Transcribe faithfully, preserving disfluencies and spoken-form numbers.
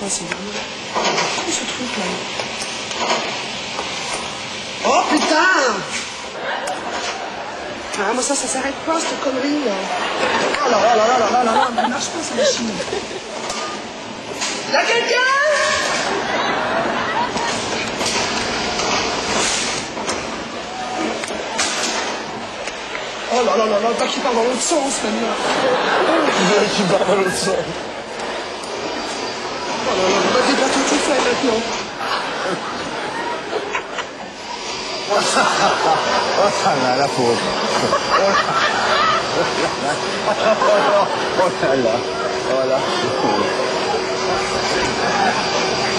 Putain, c'est vraiment... Trop ce truc, là. Oh, putain! Ah, moi, ça, ça s'arrête pas, cette connerie, là. Oh là là là là là là là là, elle marche pas, cette machine. Y'a quelqu'un? Oh là là là là, pas qu'il part dans l'autre sens, maintenant. Qui part dans l'autre sens. Oh là là, on va débattre tout fait, maintenant. Oh là là, pauvre. Oh là là. Oh là là.